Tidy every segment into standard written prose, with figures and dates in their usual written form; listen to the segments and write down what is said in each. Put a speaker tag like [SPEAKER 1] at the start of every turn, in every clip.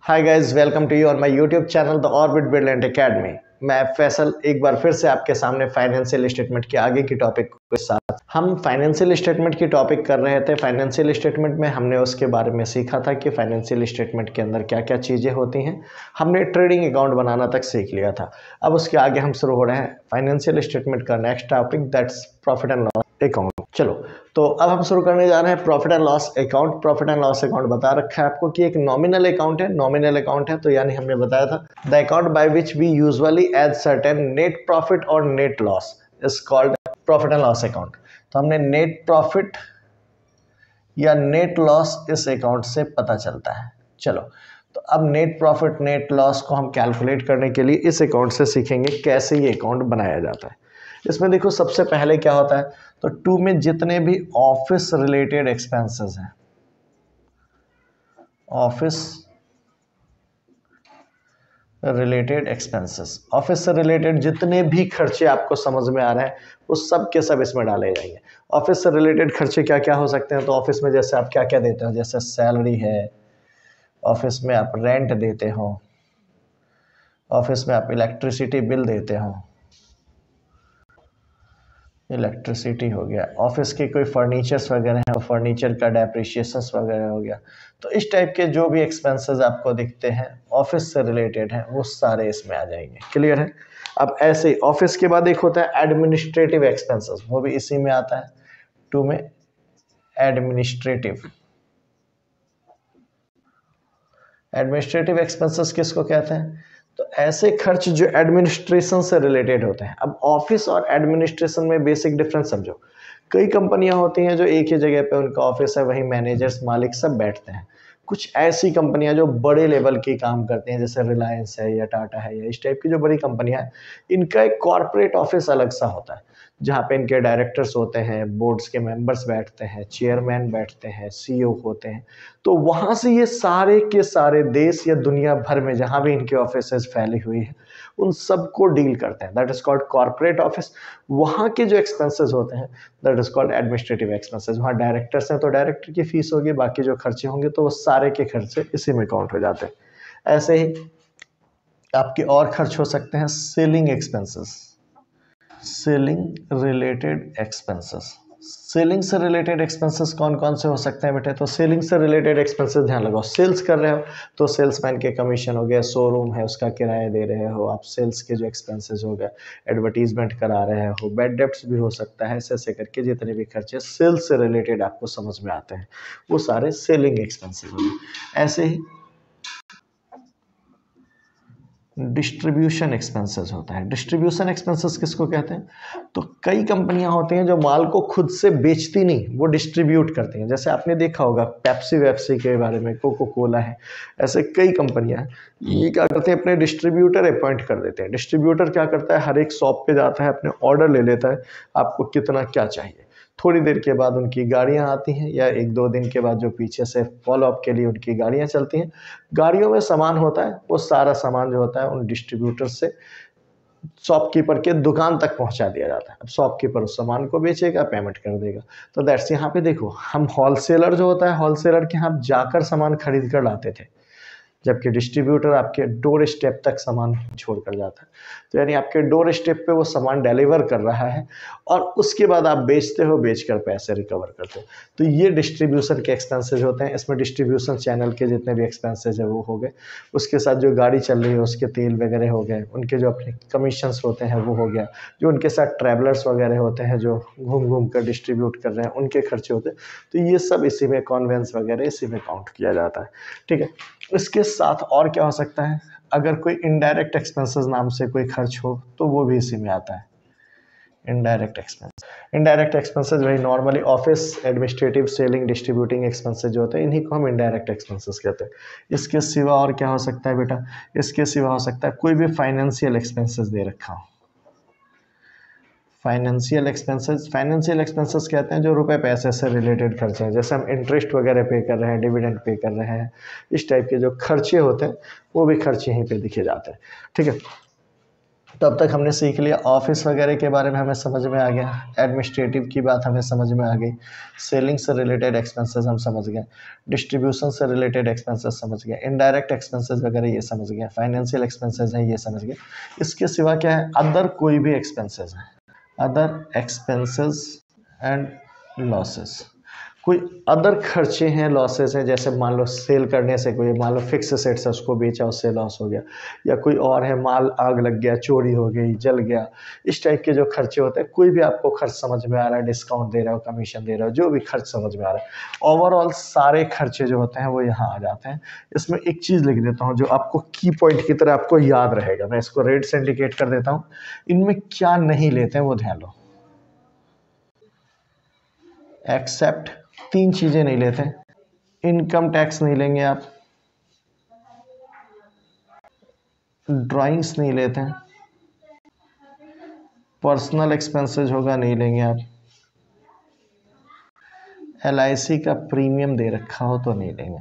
[SPEAKER 1] Hi guys, welcome to you on my YouTube channel the Orbit Brilliant Academy. मैं फैसल एक बार फिर से आपके सामने फाइनेंशियल स्टेटमेंट के आगे की टॉपिक के साथ हम फाइनेंशियल स्टेटमेंट की टॉपिक कर रहे थे। फाइनेंशियल स्टेटमेंट में हमने उसके बारे में सीखा था कि फाइनेंशियल स्टेटमेंट के अंदर क्या क्या चीज़ें होती हैं। हमने ट्रेडिंग अकाउंट बनाना तक सीख लिया था। अब उसके आगे हम शुरू हो रहे हैं फाइनेंशियल स्टेटमेंट का next topic, that's profit and loss account. चलो, तो अब हम शुरू करने जा रहे हैं profit and loss account. Profit and loss account बता रखा है आपको कि एक नॉमिनल अकाउंट है। नॉमिनल अकाउंट है तो यानी हमने बताया था the account by which we usually add certain net profit और net loss is called profit and loss account. तो हमने नेट प्रॉफिट या नेट लॉस इस अकाउंट से पता चलता है। चलो, तो अब नेट प्रॉफिट नेट लॉस को हम कैलकुलेट करने के लिए इस अकाउंट से सीखेंगे कैसे ये अकाउंट बनाया जाता है। इसमें देखो, सबसे पहले क्या होता है, तो टू में जितने भी ऑफिस रिलेटेड एक्सपेंसेस हैं, ऑफिस रिलेटेड एक्सपेंसेस, ऑफिस से रिलेटेड जितने भी खर्चे आपको समझ में आ रहे हैं वो सब के सब इसमें डाले जाएंगे। ऑफिस से रिलेटेड खर्चे क्या क्या हो सकते हैं, तो ऑफिस में जैसे आप क्या क्या देते हो, जैसे सैलरी है, ऑफिस में आप रेंट देते हो, ऑफिस में आप इलेक्ट्रिसिटी बिल देते हो, इलेक्ट्रिसिटी हो गया, ऑफिस के कोई फर्नीचर्स वगैरह हैं, फर्नीचर का डेप्रिशिएशंस वगैरह हो गया। तो इस टाइप के जो भी एक्सपेंसेस आपको दिखते हैं ऑफिस से रिलेटेड हैं वो सारे इसमें आ जाएंगे। क्लियर है। अब ऐसे ही ऑफिस के बाद एक होता है एडमिनिस्ट्रेटिव एक्सपेंसेस, वो भी इसी में आता है, टू में एडमिनिस्ट्रेटिव। एडमिनिस्ट्रेटिव एक्सपेंसेस किसको कहते हैं, तो ऐसे खर्च जो एडमिनिस्ट्रेशन से रिलेटेड होते हैं। अब ऑफिस और एडमिनिस्ट्रेशन में बेसिक डिफरेंस समझो। कई कंपनियां होती हैं जो एक ही जगह पे उनका ऑफिस है, वहीं मैनेजर्स मालिक सब बैठते हैं। कुछ ऐसी कंपनियां जो बड़े लेवल की काम करती हैं, जैसे रिलायंस है या टाटा है या इस टाइप की जो बड़ी कंपनियां हैं, इनका एक कॉर्पोरेट ऑफिस अलग सा होता है, जहाँ पे इनके डायरेक्टर्स होते हैं, बोर्ड्स के मेंबर्स बैठते हैं, चेयरमैन बैठते हैं, सीईओ होते हैं। तो वहाँ से ये सारे के सारे देश या दुनिया भर में जहाँ भी इनके ऑफिसेज फैली हुई है उन सबको डील करते हैं, that is called corporate office. वहाँ के जो एक्सपेंसेस होते हैं that is called administrative expenses. वहाँ डायरेक्टर्स हैं तो डायरेक्टर की फीस होगी, बाकी जो खर्चे होंगे तो वो सारे के खर्चे इसी में काउंट हो जाते हैं। ऐसे ही आपके और खर्च हो सकते हैं selling expenses, selling related expenses. Selling से रिलेटेड एक्सपेंसेस कौन कौन से हो सकते हैं बेटे, तो सेलिंग से रिलेटेड एक्सपेंसेस ध्यान लगाओ। सेल्स कर रहे हो तो सेल्समैन के कमीशन हो गया, शोरूम है उसका किराया दे रहे हो आप, सेल्स के जो एक्सपेंसेस हो गए, एडवर्टीजमेंट करा रहे हो, बैड डेब्ट्स भी हो सकता है। ऐसे करके जितने भी खर्चे सेल्स से रिलेटेड आपको समझ में आते हैं वो सारे सेलिंग एक्सपेंसेस हो गए। ऐसे ही डिस्ट्रीब्यूशन एक्सपेंसेस होता है। डिस्ट्रीब्यूशन एक्सपेंसेस किसको कहते हैं, तो कई कंपनियां होती हैं जो माल को खुद से बेचती नहीं, वो डिस्ट्रीब्यूट करती हैं। जैसे आपने देखा होगा पेप्सी वेप्सी के बारे में, कोको कोला है, ऐसे कई कंपनियां हैं। ये क्या करते हैं, अपने डिस्ट्रीब्यूटर अपॉइंट कर देते हैं। डिस्ट्रीब्यूटर क्या करता है, हर एक शॉप पे जाता है, अपने ऑर्डर ले लेता है, आपको कितना क्या चाहिए। थोड़ी देर के बाद उनकी गाड़ियां आती हैं या एक दो दिन के बाद जो पीछे से फॉलोअप के लिए उनकी गाड़ियां चलती हैं, गाड़ियों में सामान होता है, वो सारा सामान जो होता है उन डिस्ट्रीब्यूटर से शॉपकीपर के दुकान तक पहुंचा दिया जाता है। अब शॉपकीपर उस सामान को बेचेगा, पेमेंट कर देगा। तो दैट्स, यहाँ पे देखो, हम होलसेलर जो होता है, होलसेलर के यहाँ जाकर सामान खरीद कर लाते थे, जबकि डिस्ट्रीब्यूटर आपके डोर स्टेप तक सामान छोड़ कर जाता है। तो यानी आपके डोर स्टेप पे वो सामान डिलीवर कर रहा है और उसके बाद आप बेचते हो, बेचकर पैसे रिकवर करते हो। तो ये डिस्ट्रीब्यूशन के एक्सपेंसेस होते हैं। इसमें डिस्ट्रीब्यूशन चैनल के जितने भी एक्सपेंसेस है वो हो गए, उसके साथ जो गाड़ी चल रही है उसके तेल वगैरह हो गए, उनके जो अपने कमीशंस होते हैं वो हो गया, जो उनके साथ ट्रैवलर्स वगैरह होते हैं जो घूम घूम कर डिस्ट्रीब्यूट कर रहे हैं उनके खर्चे होते हैं। तो ये सब इसी में, कॉन्वेंस वगैरह इसी में काउंट किया जाता है। ठीक है। इसके साथ और क्या हो सकता है, अगर कोई इनडायरेक्ट एक्सपेंसेस नाम से कोई खर्च हो तो वो भी इसी में आता है, इनडायरेक्ट एक्सपेंस। इनडायरेक्ट एक्सपेंसेस वही normally office, administrative, selling, distributing expenses जो होते हैं इन्हीं को हम इनडायरेक्ट एक्सपेंसेस कहते हैं। इसके सिवा और क्या हो सकता है बेटा, इसके सिवा हो सकता है कोई भी फाइनेंशियल एक्सपेंसेस दे रखा हो। फाइनेंशियल एक्सपेंसेस, फाइनेंशियल एक्सपेंसेस कहते हैं जो रुपए पैसे से रिलेटेड खर्चे हैं, जैसे हम इंटरेस्ट वगैरह पे कर रहे हैं, डिविडेंड पे कर रहे हैं, इस टाइप के जो खर्चे होते हैं वो भी खर्चे यहीं पे दिखे जाते हैं। ठीक है। तो अब तक हमने सीख लिया ऑफिस वगैरह के बारे में, हमें समझ में आ गया, एडमिनिस्ट्रेटिव की बात हमें समझ में आ गई, सेलिंग से रिलेटेड एक्सपेंसेस हम समझ गए, डिस्ट्रीब्यूशन से रिलेटेड एक्सपेंसेस समझ गए, इनडायरेक्ट एक्सपेंसेस वगैरह ये समझ गए, फाइनेंशियल एक्सपेंसेस हैं ये समझ गए। इसके सिवा क्या है, अदर कोई भी एक्सपेंसेस है, अदर एक्सपेंसेस एंड लॉसेस, कोई अदर खर्चे हैं, लॉसेस हैं, जैसे मान लो सेल करने से कोई, मान लो फिक्स एसेट्स है उसको बेचा उससे लॉस हो गया, या कोई और है माल आग लग गया, चोरी हो गई, जल गया, इस टाइप के जो खर्चे होते हैं, कोई भी आपको खर्च समझ में आ रहा है, डिस्काउंट दे रहा हो, कमीशन दे रहा हो, जो भी खर्च समझ में आ रहा है, ओवरऑल सारे खर्चे जो होते हैं वो यहाँ आ जाते हैं। इसमें एक चीज़ लिख देता हूँ जो आपको की पॉइंट की तरह आपको याद रहेगा, मैं इसको रेड से इंडिकेट कर देता हूँ। इनमें क्या नहीं लेते हैं वो ध्यान लो, एक्सेप्ट 3 चीज़ें नहीं लेते, इनकम टैक्स नहीं लेंगे आप, ड्राइंग्स नहीं लेते हैं, पर्सनल एक्सपेंसेस होगा नहीं लेंगे आप, LIC का प्रीमियम दे रखा हो तो नहीं लेंगे,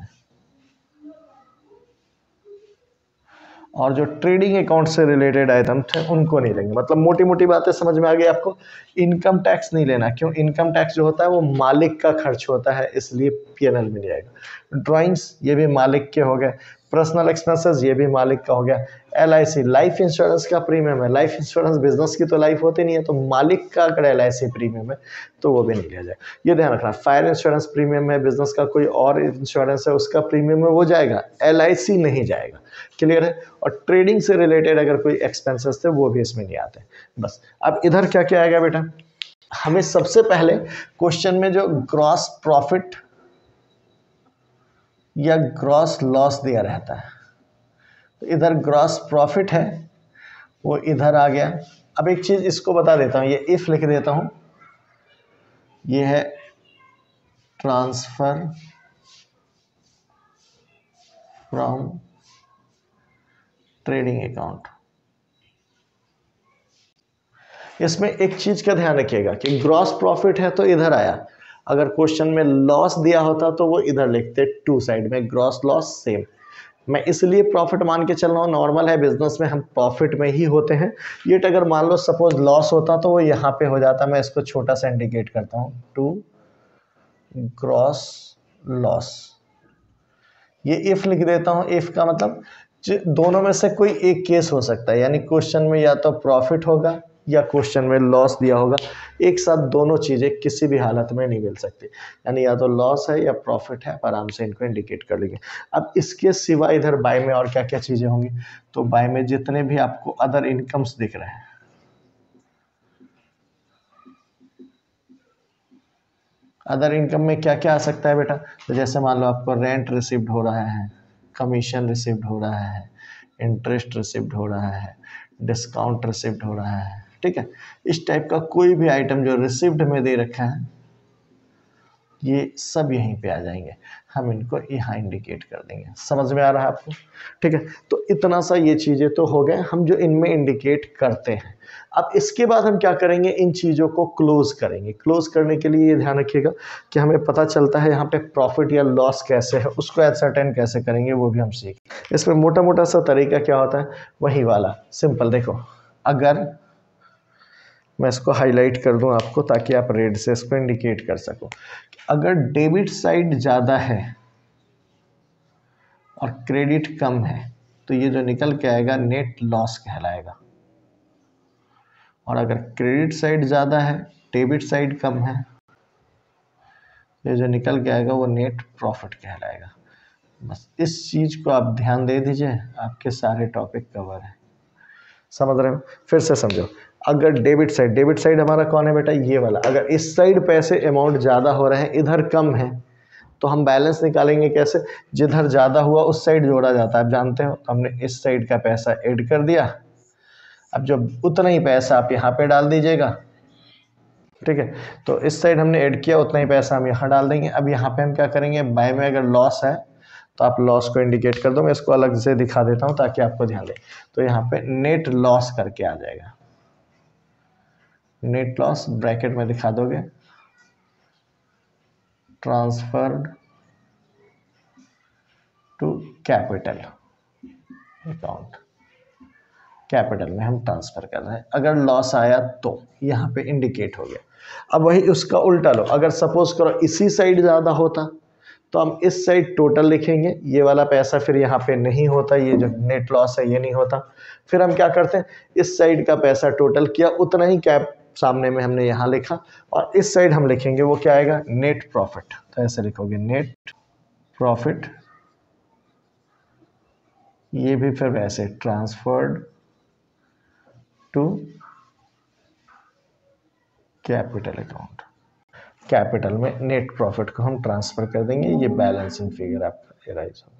[SPEAKER 1] और जो ट्रेडिंग अकाउंट से रिलेटेड आइटम थे उनको नहीं लेंगे। मतलब मोटी मोटी बातें समझ में आ गई आपको। इनकम टैक्स नहीं लेना, क्यों, इनकम टैक्स जो होता है वो मालिक का खर्च होता है, इसलिए PNL में नहीं आएगा। ड्राइंग्स ये भी मालिक के हो गए, पर्सनल एक्सपेंसेस ये भी मालिक का हो गया, LIC लाइफ इंश्योरेंस का प्रीमियम है, लाइफ इंश्योरेंस बिजनेस की तो लाइफ होती नहीं है, तो मालिक का अगर LIC प्रीमियम है तो वो भी नहीं लिया जाए, ये ध्यान रखना। फायर इंश्योरेंस प्रीमियम है, बिजनेस का कोई और इंश्योरेंस है उसका प्रीमियम है वो जाएगा, LIC नहीं जाएगा, क्लियर है। और ट्रेडिंग से रिलेटेड अगर कोई एक्सपेंसेस थे वो भी इसमें नहीं आते। बस अब इधर क्या क्या आएगा बेटा, हमें सबसे पहले क्वेश्चन में जो ग्रॉस प्रॉफिट या ग्रॉस लॉस दिया रहता है, तो इधर ग्रॉस प्रॉफिट है वो इधर आ गया। अब एक चीज इसको बता देता हूं, ये इफ लिख देता हूं, ये है ट्रांसफर फ्रॉम ट्रेडिंग अकाउंट। इसमें एक चीज का ध्यान रखिएगा कि ग्रॉस प्रॉफिट है तो इधर आया, अगर क्वेश्चन में लॉस दिया होता तो वो इधर लिखते, टू साइड में ग्रॉस लॉस सेम। मैं इसलिए प्रॉफिट मान के चल रहा हूँ, नॉर्मल है बिजनेस में हम प्रॉफिट में ही होते हैं। ये अगर मान लो सपोज लॉस होता तो वो यहाँ पे हो जाता, मैं इसको छोटा सा इंडिकेट करता हूँ, टू ग्रॉस लॉस। ये इफ लिख देता हूँ, इफ का मतलब दोनों में से कोई एक केस हो सकता है, यानी क्वेश्चन में या तो प्रॉफिट होगा या क्वेश्चन में लॉस दिया होगा, एक साथ दोनों चीज़ें किसी भी हालत में नहीं मिल सकती, यानी या तो लॉस है या प्रॉफिट है, आप आराम से इनको इंडिकेट कर लीजिए। अब इसके सिवा इधर बाय में और क्या क्या चीज़ें होंगी, तो बाय में जितने भी आपको अदर इनकम्स दिख रहे हैं, अदर इनकम में क्या क्या आ सकता है बेटा, तो जैसे मान लो आपको रेंट रिसीव्ड हो रहा है, कमीशन रिसीव्ड हो रहा है, इंटरेस्ट रिसीव्ड हो रहा है, डिस्काउंट रिसीव्ड हो रहा है, ठीक है। इस टाइप का कोई भी आइटम जो रिसीव्ड में दे रखा है ये सब यहीं पे आ जाएंगे, हम इनको यहाँ इंडिकेट कर देंगे। समझ में आ रहा है आपको, ठीक है। तो इतना सा ये चीज़ें तो हो गए हम जो इनमें इंडिकेट करते हैं। अब इसके बाद हम क्या करेंगे, इन चीज़ों को क्लोज करेंगे। क्लोज करने के लिए ये ध्यान रखिएगा कि हमें पता चलता है यहाँ पे प्रॉफिट या लॉस कैसे है, उसको एसरटेन कैसे करेंगे वो भी हम सीख। इसमें मोटा मोटा सा तरीका क्या होता है, वही वाला सिंपल। देखो, अगर मैं इसको हाईलाइट कर दूं आपको ताकि आप रेड से इसको इंडिकेट कर सको, अगर डेबिट साइड ज़्यादा है और क्रेडिट कम है तो ये जो निकल के आएगा नेट लॉस कहलाएगा, और अगर क्रेडिट साइड ज़्यादा है डेबिट साइड कम है ये जो निकल के आएगा वो नेट प्रॉफिट कहलाएगा। बस इस चीज़ को आप ध्यान दे दीजिए, आपके सारे टॉपिक कवर हैं। समझ रहे हो, फिर से समझो। अगर डेबिट साइड हमारा कौन है बेटा, ये वाला। अगर इस साइड पैसे अमाउंट ज़्यादा हो रहे हैं इधर कम है तो हम बैलेंस निकालेंगे कैसे, जिधर ज़्यादा हुआ उस साइड जोड़ा जाता है, आप जानते हो। तो हमने इस साइड का पैसा ऐड कर दिया, अब जब उतना ही पैसा आप यहाँ पे डाल दीजिएगा, ठीक है। तो इस साइड हमने ऐड किया, उतना ही पैसा हम यहाँ डाल देंगे। अब यहाँ पे हम क्या करेंगे, बाय में अगर लॉस है तो आप लॉस को इंडिकेट कर दो, मैं इसको अलग से दिखा देता हूँ ताकि आपको ध्यान दे। तो यहाँ पे नेट लॉस करके आ जाएगा, नेट लॉस ब्रैकेट में दिखा दोगे, transferred to capital account, capital में हम ट्रांसफर कर रहे हैं। अगर लॉस आया तो यहाँ पे इंडिकेट हो गया। अब वही उसका उल्टा लो, अगर सपोज करो इसी साइड ज़्यादा होता तो हम इस साइड टोटल लिखेंगे, ये वाला पैसा फिर यहाँ पे नहीं होता, ये जो नेट लॉस है ये नहीं होता। फिर हम क्या करते हैं, इस साइड का पैसा टोटल किया, उतना ही कैप सामने में हमने यहाँ लिखा, और इस साइड हम लिखेंगे वो क्या आएगा, नेट प्रॉफिट। तो ऐसे लिखोगे नेट प्रॉफिट, ये भी फिर वैसे transferred to capital account. Capital में नेट प्रॉफिट को हम ट्रांसफर कर देंगे, ये बैलेंसिंग फिगर आपका एराइज होगा।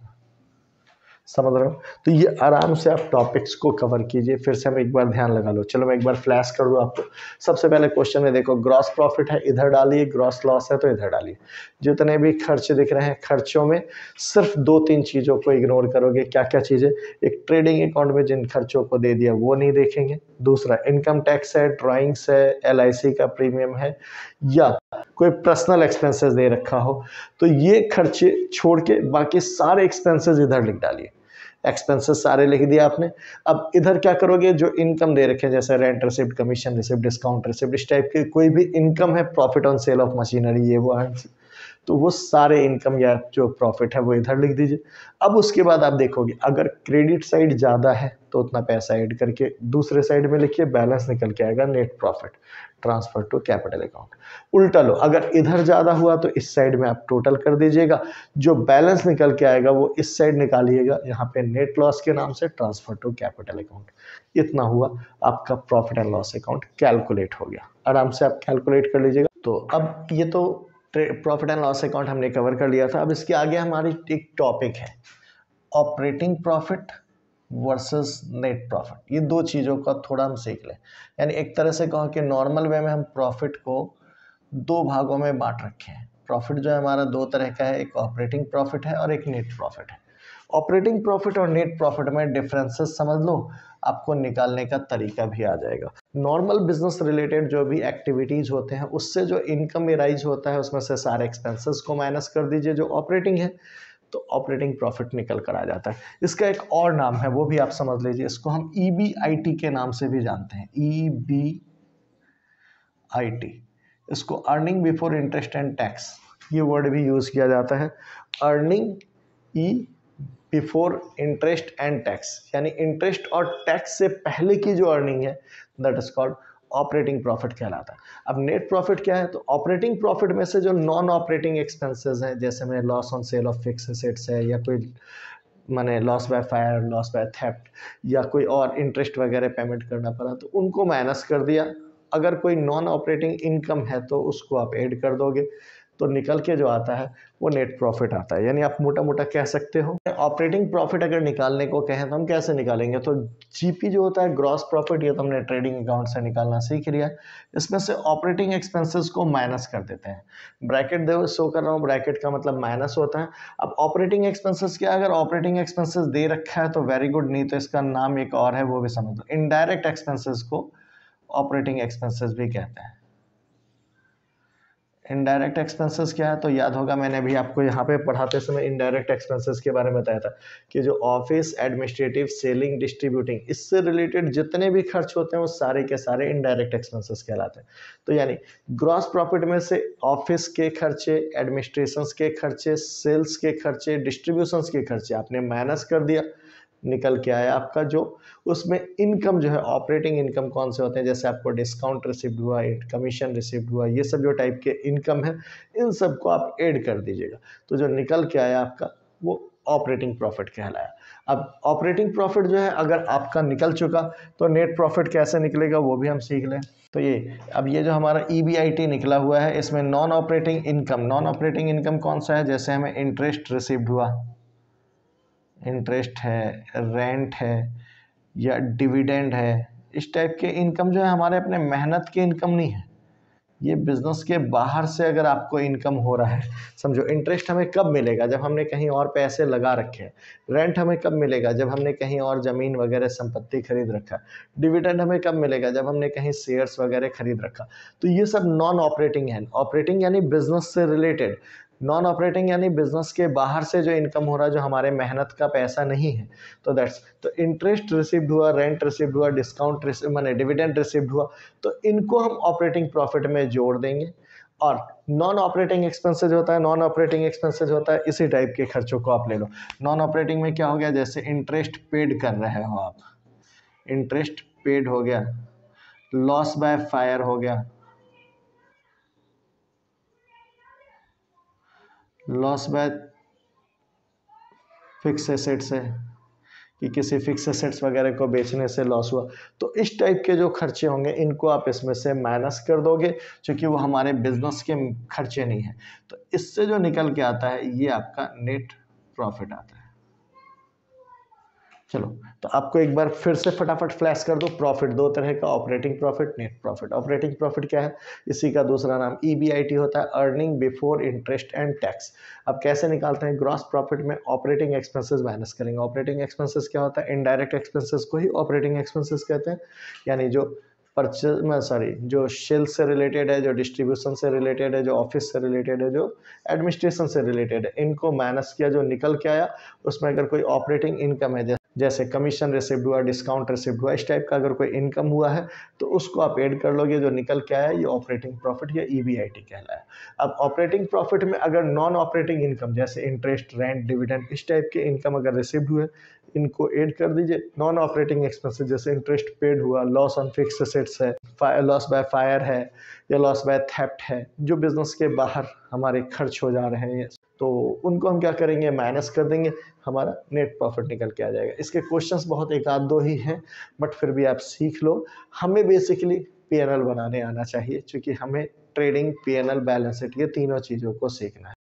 [SPEAKER 1] समझ रहे हो? तो ये आराम से आप टॉपिक्स को कवर कीजिए। फिर से हम एक बार ध्यान लगा लो, चलो मैं एक बार फ्लैश कर दूँ आपको। सबसे पहले क्वेश्चन में देखो, ग्रॉस प्रॉफिट है इधर डालिए, ग्रॉस लॉस है तो इधर डालिए। जितने भी खर्च दिख रहे हैं, खर्चों में सिर्फ 2-3 चीज़ों को इग्नोर करोगे। क्या क्या चीज़ें? एक ट्रेडिंग अकाउंट में जिन खर्चों को दे दिया वो नहीं देखेंगे। दूसरा इनकम टैक्स है, ड्राइंग्स है, LIC का प्रीमियम है, या कोई पर्सनल एक्सपेंसेस दे रखा हो, तो ये खर्चे छोड़ के बाकी सारे एक्सपेंसेस इधर लिख डालिए। एक्सपेंसेस सारे लिख दिया आपने। अब इधर क्या करोगे, जो इनकम दे रखे हैं जैसे rent receipt, commission receipt, discount receipt, इस टाइप के कोई भी इनकम है, profit on sale of machinery, ये वो, तो वो सारे इनकम या जो प्रॉफिट है वो इधर लिख दीजिए। अब उसके बाद आप देखोगे अगर क्रेडिट साइड ज़्यादा है तो उतना पैसा ऐड करके दूसरे साइड में लिखिए, बैलेंस निकल के आएगा net profit transfer to capital account. उल्टा लो, अगर इधर ज़्यादा हुआ तो इस साइड में आप टोटल कर दीजिएगा, जो बैलेंस निकल के आएगा वो इस साइड निकालिएगा, यहाँ पे नेट लॉस के नाम से ट्रांसफर टू कैपिटल अकाउंट। इतना हुआ आपका profit and loss account calculate हो गया। आराम से आप कैलकुलेट कर लीजिएगा। तो अब ये तो प्रॉफिट एंड लॉस अकाउंट हमने कवर कर लिया था। अब इसके आगे हमारी एक टॉपिक है operating profit versus net profit. ये दो चीज़ों का थोड़ा हम सीख लें। यानी एक तरह से कहो कि नॉर्मल वे में हम प्रॉफिट को दो भागों में बांट रखे हैं। प्रॉफिट जो है हमारा दो तरह का है, एक ऑपरेटिंग प्रॉफिट है और एक नेट प्रॉफिट है। ऑपरेटिंग प्रॉफिट और नेट प्रॉफिट में डिफरेंसेस समझ लो, आपको निकालने का तरीका भी आ जाएगा। नॉर्मल बिजनेस रिलेटेड जो भी एक्टिविटीज़ होते हैं उससे जो इनकम एराइज होता है उसमें से सारे एक्सपेंसेस को माइनस कर दीजिए, जो ऑपरेटिंग है, तो ऑपरेटिंग प्रॉफिट निकल कर आ जाता है। इसका एक और नाम है, वो भी आप समझ लीजिए, इसको हम EBIT के नाम से भी जानते हैं। EBIT, इसको earning before interest and tax, ये वर्ड भी यूज़ किया जाता है। Earning before interest and tax, यानी इंटरेस्ट और टैक्स से पहले की जो अर्निंग है, that is called operating profit कहलाता है। अब नेट प्रॉफिट क्या है, तो ऑपरेटिंग प्रॉफिट में से जो नॉन ऑपरेटिंग एक्सपेंसेस हैं, जैसे में loss on sale of fix assets है, या कोई माने loss by fire, loss by theft, या कोई और इंटरेस्ट वगैरह पेमेंट करना पड़ा, तो उनको माइनस कर दिया। अगर कोई नॉन ऑपरेटिंग इनकम है तो उसको आप ऐड कर दोगे, तो निकल के जो आता है वो नेट प्रॉफिट आता है। यानी आप मोटा मोटा कह सकते हो ऑपरेटिंग प्रॉफिट अगर निकालने को कहें तो हम कैसे निकालेंगे, तो GP जो होता है ग्रॉस प्रॉफिट, ये तो हमने ट्रेडिंग अकाउंट से निकालना सीख लिया है। इसमें से ऑपरेटिंग एक्सपेंसेस को माइनस कर देते हैं। ब्रैकेट दे शो कर रहा हूँ, ब्रैकेट का मतलब माइनस होता है। अब ऑपरेटिंग एक्सपेंसेस क्या, अगर ऑपरेटिंग एक्सपेंसेस दे रखा है तो वेरी गुड, नहीं तो इसका नाम एक और है, वो भी समझ लो। इनडायरेक्ट एक्सपेंसेस को ऑपरेटिंग एक्सपेंसेस भी कहते हैं। इनडायरेक्ट एक्सपेंसेस क्या है, तो याद होगा मैंने भी आपको यहाँ पे पढ़ाते समय इनडायरेक्ट एक्सपेंसेस के बारे में बताया था कि जो ऑफिस, एडमिनिस्ट्रेटिव, सेलिंग, डिस्ट्रीब्यूटिंग, इससे रिलेटेड जितने भी खर्च होते हैं वो सारे के सारे इनडायरेक्ट एक्सपेंसेस कहलाते हैं। तो यानी ग्रॉस प्रॉफिट में से ऑफिस के खर्चे, एडमिनिस्ट्रेशन के खर्चे, सेल्स के खर्चे, डिस्ट्रीब्यूशन के खर्चे आपने माइनस कर दिया, निकल के आया आपका जो उसमें इनकम जो है, ऑपरेटिंग इनकम कौन से होते हैं, जैसे आपको डिस्काउंट रिसिप्ट हुआ, कमीशन रिसिप्ट हुआ, ये सब जो टाइप के इनकम है, इन सब को आप ऐड कर दीजिएगा, तो जो निकल के आया आपका वो ऑपरेटिंग प्रॉफिट कहलाया। अब ऑपरेटिंग प्रॉफिट जो है अगर आपका निकल चुका तो नेट प्रॉफिट कैसे निकलेगा वो भी हम सीख लें। तो ये जो हमारा EBIT निकला हुआ है, इसमें नॉन ऑपरेटिंग इनकम कौन सा है, जैसे हमें इंटरेस्ट रिसिप्ट हुआ, इंटरेस्ट है, रेंट है, या डिविडेंड है, इस टाइप के इनकम जो है हमारे अपने मेहनत की इनकम नहीं है, ये बिजनेस के बाहर से अगर आपको इनकम हो रहा है। समझो, इंटरेस्ट हमें कब मिलेगा, जब हमने कहीं और पैसे लगा रखे हैं। रेंट हमें कब मिलेगा, जब हमने कहीं और ज़मीन वगैरह संपत्ति खरीद रखा है। डिविडेंड हमें कब मिलेगा, जब हमने कहीं शेयर्स वगैरह खरीद रखा। तो ये सब नॉन ऑपरेटिंग है। ऑपरेटिंग यानी बिजनेस से रिलेटेड, नॉन ऑपरेटिंग यानी बिजनेस के बाहर से जो इनकम हो रहा है, जो हमारे मेहनत का पैसा नहीं है, तो दैट्स, तो इंटरेस्ट रिसीव्ड हुआ, रेंट रिसीव्ड हुआ, डिस्काउंट रिसीव माने डिविडेंड रिसीव्ड हुआ, तो इनको हम ऑपरेटिंग प्रॉफिट में जोड़ देंगे। और नॉन ऑपरेटिंग एक्सपेंसेज होता है, नॉन ऑपरेटिंग एक्सपेंसेज होता है इसी टाइप के खर्चों को आप ले लो। नॉन ऑपरेटिंग में क्या हो गया, जैसे इंटरेस्ट पेड कर रहे हो आप, इंटरेस्ट पेड हो गया, लॉस बाय फायर हो गया, लॉस बाय फिक्स एसेट्स है कि किसी फिक्स एसेट्स वगैरह को बेचने से लॉस हुआ, तो इस टाइप के जो खर्चे होंगे इनको आप इसमें से माइनस कर दोगे, क्योंकि वो हमारे बिजनेस के खर्चे नहीं है। तो इससे जो निकल के आता है ये आपका नेट प्रॉफिट आता है। चलो, तो आपको एक बार फिर से फटाफट फ्लैश कर दो। प्रॉफिट दो तरह का, operating profit, net profit. Operating profit क्या है, इसी का दूसरा नाम EBIT होता है, earning before interest and tax. अब कैसे निकालते हैं, ग्रॉस प्रॉफिट में ऑपरेटिंग एक्सपेंसेस माइनस करेंगे। ऑपरेटिंग एक्सपेंसेस क्या होता है, इनडायरेक्ट एक्सपेंसेस को ही ऑपरेटिंग एक्सपेंसेस कहते हैं, यानी जो परचेज में सॉरी जो सेल्स से रिलेटेड है, जो डिस्ट्रीब्यूशन से रिलेटेड है, जो ऑफिस से रिलेटेड है, जो एडमिनिस्ट्रेशन से रिलेटेड है, इनको माइनस किया, जो निकल के आया उसमें अगर कोई ऑपरेटिंग इनकम है, जैसे कमीशन रिसिव्ड हुआ, डिस्काउंट रिसिव्ड हुआ, इस टाइप का अगर कोई इनकम हुआ है तो उसको आप ऐड कर लोगे, जो निकल के आया ये ऑपरेटिंग प्रॉफिट या EBIT कहलाया। अब ऑपरेटिंग प्रॉफिट में अगर नॉन ऑपरेटिंग इनकम जैसे इंटरेस्ट, रेंट, डिविडेंड, इस टाइप के इनकम अगर रिसिव्ड हुए, इनको ऐड कर दीजिए। नॉन ऑपरेटिंग एक्सपेंसेस जैसे इंटरेस्ट पेड हुआ, लॉस ऑन फिक्स एसेट्स है, लॉस बाय फायर है या लॉस बाय थेफ्ट है, जो बिजनेस के बाहर हमारे खर्च हो जा रहे हैं, तो उनको हम क्या करेंगे, माइनस कर देंगे, हमारा नेट प्रॉफिट निकल के आ जाएगा। इसके क्वेश्चंस बहुत एक आध दो ही हैं, बट फिर भी आप सीख लो। हमें बेसिकली PNL बनाने आना चाहिए, क्योंकि हमें ट्रेडिंग, PNL, बैलेंस शीट, ये तीनों चीज़ों को सीखना है।